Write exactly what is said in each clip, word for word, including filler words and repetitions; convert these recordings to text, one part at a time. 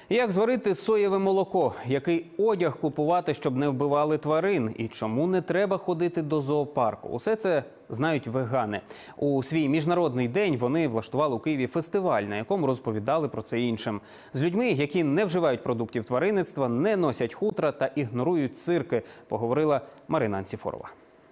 Як зварити соєве молоко? Який одяг купувати, щоб не вбивали тварин? І чому не треба ходити до зоопарку? Усе це знають вегани. У свій міжнародний день вони влаштували у Києві фестиваль, на якому розповідали про це іншим. З людьми, які не вживають продуктів тваринництва, не носять хутра та ігнорують цирки, поговорила Марина Анціфорова.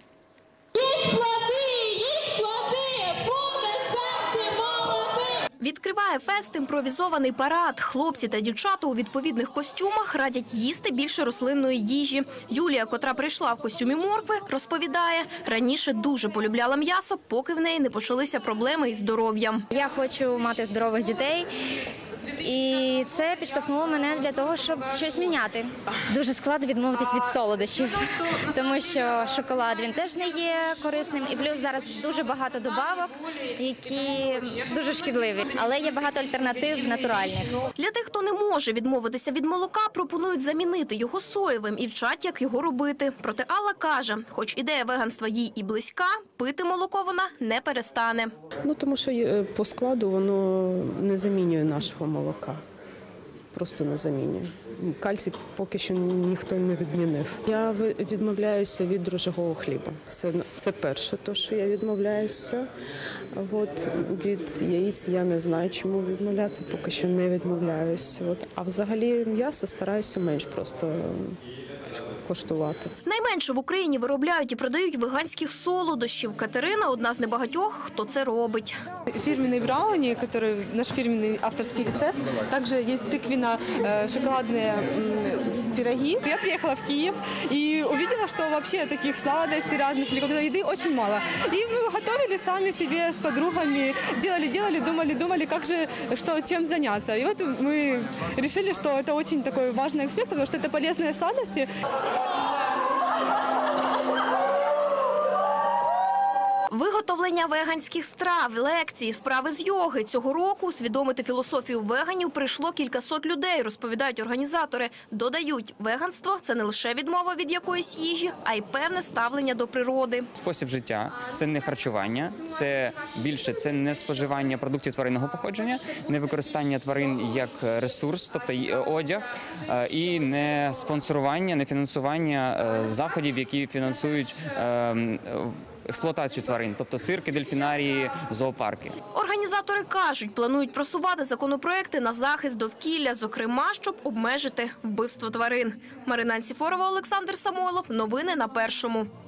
Відкриває фест імпровізований парад. Хлопці та дівчата у відповідних костюмах радять їсти більше рослинної їжі. Юлія, котра прийшла в костюмі моркви, розповідає, раніше дуже полюбляла м'ясо, поки в неї не почалися проблеми із здоров'ям. Я хочу мати здорових дітей, і це підштовхнуло мене для того, щоб щось міняти. Дуже складно відмовитись від солодощів, тому що шоколад він теж не є корисним. І плюс зараз дуже багато добавок, які дуже шкідливі. Але є багато альтернатив натуральних. Для тих, хто не може відмовитися від молока, пропонують замінити його соєвим і вчать, як його робити. Проте Алла каже, хоч ідея веганства їй і близька, пити молоко вона не перестане. Ну, тому що по складу воно не замінює нашого молока. Просто не замінює. Кальцій поки що ніхто не відмінив. Я відмовляюся від дрожжевого хліба. Це, це перше, то, що я відмовляюся. От, від яєць я не знаю, чому відмовлятися, поки що не відмовляюся. От, а взагалі м'ясо стараюся менш просто коштувати. Найменше в Україні виробляють і продають веганських солодощів. Катерина – одна з небагатьох, хто це робить. Фирменные брауни, который наш фирменный авторский рецепт. Также есть тыквенно-шоколадные пироги. Я приехала в Киев и увидела, что вообще таких сладостей разных или какой-то еды очень мало. И мы готовили сами себе с подругами, делали-делали, думали-думали, как же, что, чем заняться. И вот мы решили, что это очень такой важный аспект, потому что это полезные сладости. Виготовлення веганських страв, лекції, вправи з йоги. Цього року усвідомити філософію веганів прийшло кількасот людей, розповідають організатори. Додають, веганство – це не лише відмова від якоїсь їжі, а й певне ставлення до природи. Спосіб життя – це не харчування, це більше це не споживання продуктів тваринного походження, не використання тварин як ресурс, тобто одяг, і не спонсорування, не фінансування заходів, які фінансують експлуатацію тварин, тобто цирки, дельфінарії, зоопарки. Організатори кажуть, планують просувати законопроекти на захист довкілля, зокрема, щоб обмежити вбивство тварин. Марина Анціфорова, Олександр Самойлов. Новини на Першому.